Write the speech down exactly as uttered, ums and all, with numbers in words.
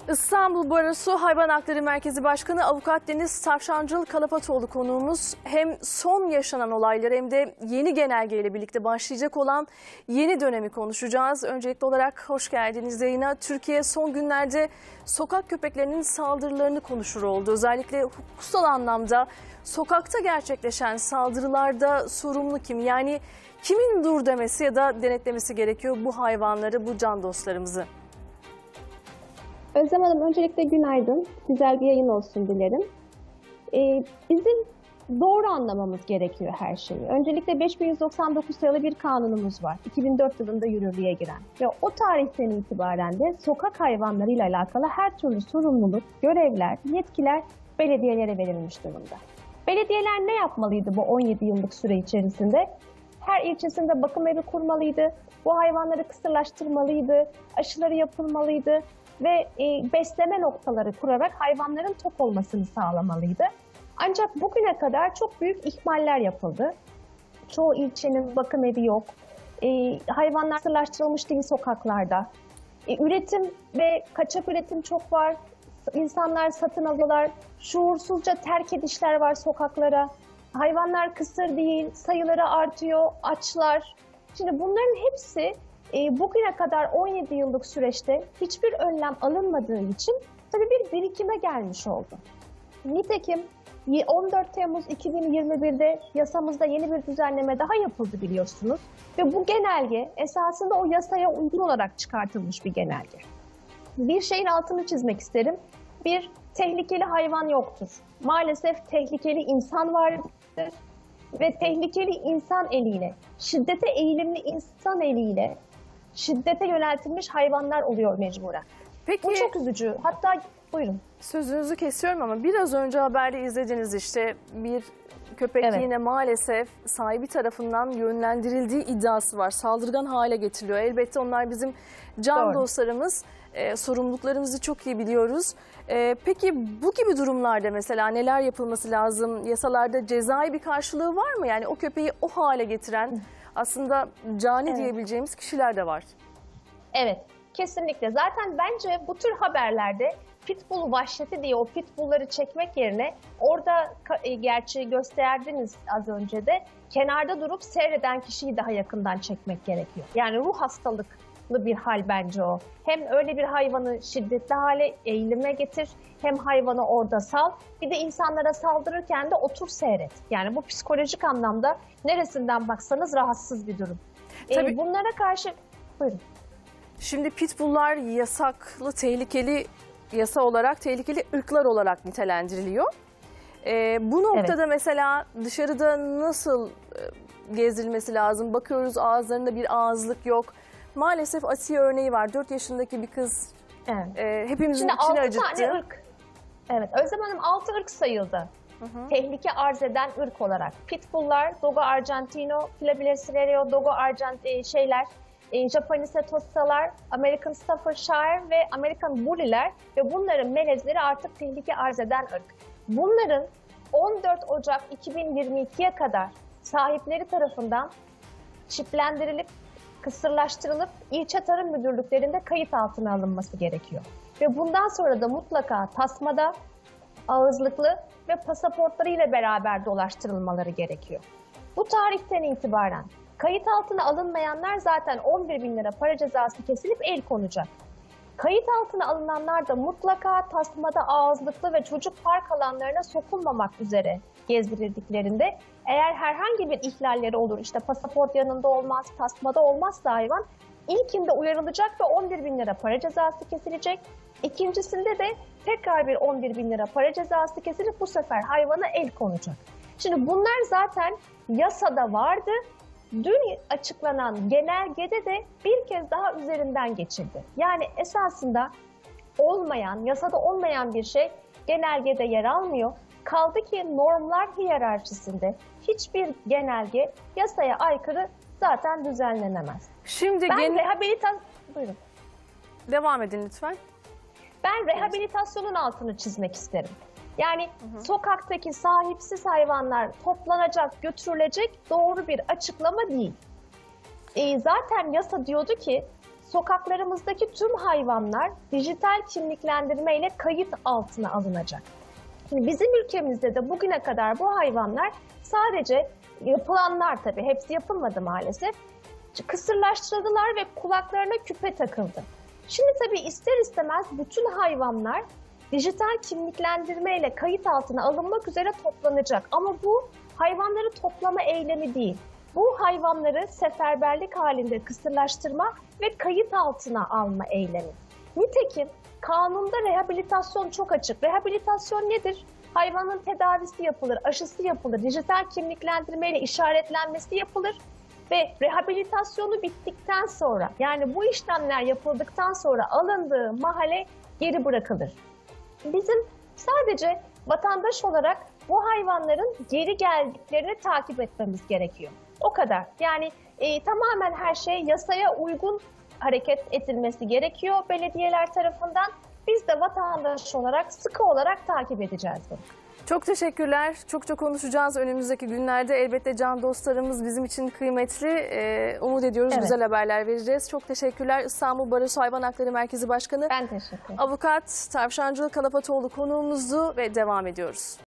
İstanbul Barosu Hayvan Hakları Merkezi Başkanı Avukat Deniz Tavşancıl Kalapatoğlu konuğumuz. Hem son yaşanan olayları hem de yeni genelgeyle birlikte başlayacak olan yeni dönemi konuşacağız. Öncelikli olarak hoş geldiniz yayına. Türkiye son günlerde sokak köpeklerinin saldırılarını konuşur oldu. Özellikle hukuksal anlamda sokakta gerçekleşen saldırılarda sorumlu kim? Yani kimin dur demesi ya da denetlemesi gerekiyor bu hayvanları, bu can dostlarımızı? Özlem Hanım, öncelikle günaydın. Güzel bir yayın olsun dilerim. Ee, bizim doğru anlamamız gerekiyor her şeyi. Öncelikle beş bin yüz doksan dokuz sayılı bir kanunumuz var. iki bin dört yılında yürürlüğe giren. Ve o tarihten itibaren de sokak hayvanlarıyla alakalı her türlü sorumluluk, görevler, yetkiler belediyelere verilmiş durumda. Belediyeler ne yapmalıydı bu on yedi yıllık süre içerisinde? Her ilçesinde bakım evi kurmalıydı, bu hayvanları kısırlaştırmalıydı, aşıları yapılmalıydı ve e, besleme noktaları kurarak hayvanların tok olmasını sağlamalıydı. Ancak bugüne kadar çok büyük ihmaller yapıldı. Çoğu ilçenin bakım evi yok, e, hayvanlar kısırlaştırılmış değil sokaklarda. E, üretim ve kaçak üretim çok var, insanlar satın alıyorlar, şuursuzca terk edişler var sokaklara. Hayvanlar kısır değil, sayıları artıyor, açlar. Şimdi bunların hepsi e, bugüne kadar on yedi yıllık süreçte hiçbir önlem alınmadığı için tabii bir birikime gelmiş oldu. Nitekim on dört Temmuz iki bin yirmi bir'de yasamızda yeni bir düzenleme daha yapıldı biliyorsunuz. Ve bu genelge esasında o yasaya uygun olarak çıkartılmış bir genelge. Bir şeyin altını çizmek isterim. Bir, tehlikeli hayvan yoktur. Maalesef tehlikeli insan vardır ve tehlikeli insan eliyle, şiddete eğilimli insan eliyle şiddete yöneltilmiş hayvanlar oluyor mecburen. Peki, bu çok üzücü. Hatta buyurun. Sözünüzü kesiyorum ama biraz önce haberde izlediniz işte bir köpek Evet. yine maalesef sahibi tarafından yönlendirildiği iddiası var. Saldırgan hale getiriliyor. Elbette onlar bizim can Doğru. dostlarımız. E, sorumluluklarımızı çok iyi biliyoruz. E, peki bu gibi durumlarda mesela neler yapılması lazım? Yasalarda cezai bir karşılığı var mı? Yani o köpeği o hale getiren aslında cani Evet. diyebileceğimiz kişiler de var. Evet, kesinlikle. Zaten bence bu tür haberlerde pitbull vahşeti diye o pitbullları çekmek yerine orada e, gerçi gösterdiniz az önce de kenarda durup seyreden kişiyi daha yakından çekmek gerekiyor. Yani ruh hastalıklı bir hal bence o. Hem öyle bir hayvanı şiddetli hale eğilime getir, hem hayvanı orada sal. Bir de insanlara saldırırken de otur seyret. Yani bu psikolojik anlamda neresinden baksanız rahatsız bir durum. Tabii. E, bunlara karşı... Buyurun. Şimdi pitbulllar yasaklı, tehlikeli, yasa olarak tehlikeli ırklar olarak nitelendiriliyor. Ee, bu noktada evet. Mesela dışarıda nasıl e, gezdirilmesi lazım? Bakıyoruz ağızlarında bir ağızlık yok. Maalesef Asiye örneği var. dört yaşındaki bir kız Evet. e, hepimizin Şimdi içini altı acıttı. Tane ırk. Evet, Özlem Hanım altı ırk sayıldı. Hı hı. Tehlike arz eden ırk olarak. Pitbulllar, Dogo Argentino, Flavier Dogo Argent şeyler, Japanese Tosalar, American Staffordshire ve American Bully'ler ve bunların melezleri artık tehlike arz eden ırk. Bunların on dört Ocak iki bin yirmi iki'ye kadar sahipleri tarafından çiplendirilip, kısırlaştırılıp ilçe tarım müdürlüklerinde kayıt altına alınması gerekiyor. Ve bundan sonra da mutlaka tasmada, ağızlıklı ve pasaportları ile beraber dolaştırılmaları gerekiyor. Bu tarihten itibaren kayıt altına alınmayanlar zaten on bir bin lira para cezası kesilip el konacak. Kayıt altına alınanlar da mutlaka tasmada, ağızlıklı ve çocuk park alanlarına sokulmamak üzere gezdirildiklerinde eğer herhangi bir ihlalleri olur, işte pasaport yanında olmaz, tasmada olmazsa hayvan ilkinde uyarılacak ve on bir bin lira para cezası kesilecek. İkincisinde de tekrar bir on bir bin lira para cezası kesilip bu sefer hayvana el konacak. Şimdi bunlar zaten yasada vardı. Dün açıklanan genelgede de bir kez daha üzerinden geçildi. Yani esasında olmayan, yasada olmayan bir şey genelgede yer almıyor. Kaldı ki normlar hiyerarşisinde hiçbir genelge yasaya aykırı zaten düzenlenemez. Şimdi ben gen... rehabilitasyon... Buyurun. Devam edin lütfen. Ben rehabilitasyonun altını çizmek isterim. Yani hı hı. sokaktaki sahipsiz hayvanlar toplanacak, götürülecek doğru bir açıklama değil. E, zaten yasa diyordu ki sokaklarımızdaki tüm hayvanlar dijital kimliklendirme ile kayıt altına alınacak. Şimdi bizim ülkemizde de bugüne kadar bu hayvanlar sadece yapılanlar, tabii hepsi yapılmadı maalesef, kısırlaştırıldılar ve kulaklarına küpe takıldı. Şimdi tabii ister istemez bütün hayvanlar dijital kimliklendirme ile kayıt altına alınmak üzere toplanacak. Ama bu hayvanları toplama eylemi değil. Bu hayvanları seferberlik halinde kısırlaştırma ve kayıt altına alma eylemi. Nitekim kanunda rehabilitasyon çok açık. Rehabilitasyon nedir? Hayvanın tedavisi yapılır, aşısı yapılır, dijital kimliklendirme ile işaretlenmesi yapılır ve rehabilitasyonu bittikten sonra, yani bu işlemler yapıldıktan sonra alındığı mahalle geri bırakılır. Bizim sadece vatandaş olarak bu hayvanların geri geldiklerini takip etmemiz gerekiyor. O kadar. Yani e, tamamen her şey yasaya uygun hareket edilmesi gerekiyor belediyeler tarafından. Biz de vatandaş olarak sıkı olarak takip edeceğiz bunu. Çok teşekkürler. Çok çok konuşacağız önümüzdeki günlerde. Elbette can dostlarımız bizim için kıymetli. Ee, umut ediyoruz, Evet. güzel haberler vereceğiz. Çok teşekkürler. İstanbul Barosu Hayvan Hakları Merkezi Başkanı Ben teşekkür ederim. Avukat Tavşancıl Kalapatoğlu konuğumuzdu ve devam ediyoruz.